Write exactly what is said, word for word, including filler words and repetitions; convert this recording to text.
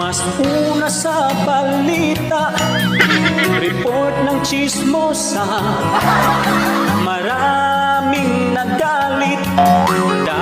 Mas una sa balita, report ng chismosa, marami